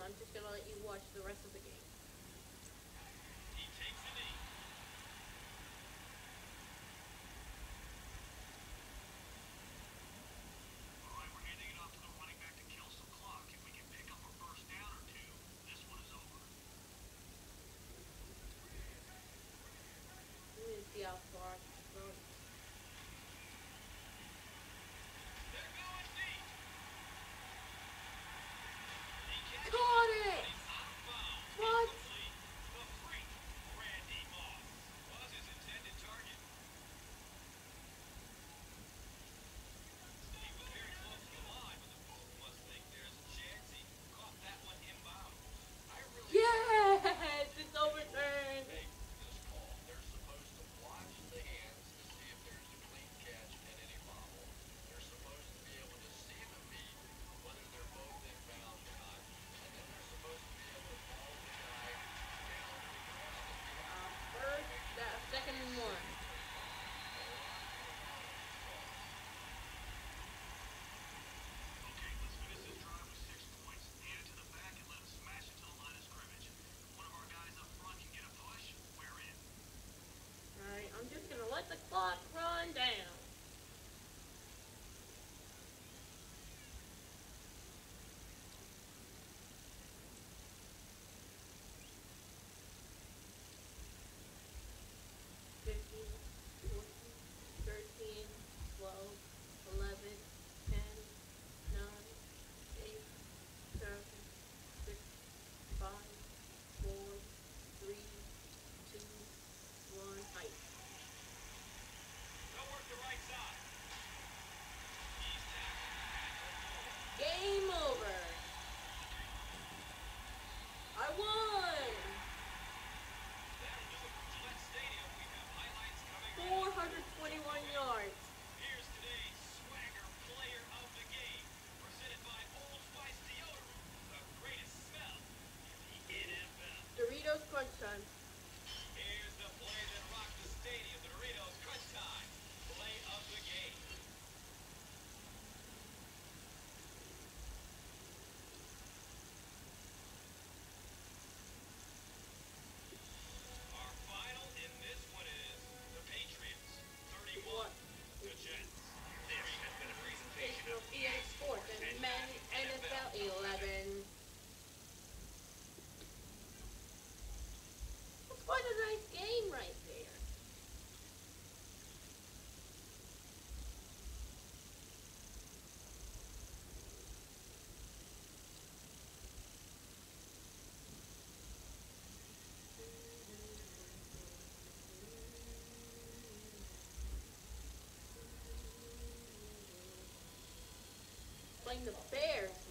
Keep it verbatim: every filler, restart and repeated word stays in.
I'm just gonna let you watch the rest of the game. He takes a knee. All right, we're handing it off to the running back to kill some clock. If we can pick up a first down or two, this one is over. Let me see how far I can throw it. They're going deep. He catches Caught it, it! but he's out of bounds. What? Incomplete. The freak, Randy Moss, was his intended target. He was very close to the line, but the booth must think there's a chance he caught that one inbounds. I really Yes! It's overturned! make this call. They're supposed to watch the hands to see if there's a clean catch and any bobble. They're supposed to be able to see the feet, whether they're both inbounds or not. And then they're supposed to be able to follow the guy down to the ground if he has Uh, to. first, that, second and one. Okay, let's finish this drive with six points. Hand it to the back and let him smash it to the line of scrimmage. One of our guys up front can get a push. We're in. Alright, I'm just gonna let the clock run down. fifteen, fourteen, thirteen, twelve, eleven, ten, nine, eight, seven, six, five, four, three, two, one, height. Go work the right side. He's tackled. Game over. I won. That'll do it from Gillette Stadium. We have highlights coming right four up. hundred twenty-one yards. Here's today's Swagger Player of the Game, presented by Old Spice Deodorant, the greatest smell in the N F L. Doritos crunch time. Here's the play that rocked the stadium, the Doritos Crunch Time, play of the game. Our final in this one is the Patriots, thirty-one, the Jets. This has been a presentation National of E A Sports and Madden N F L eleven. That's quite a nice game right there. Playing the Bears.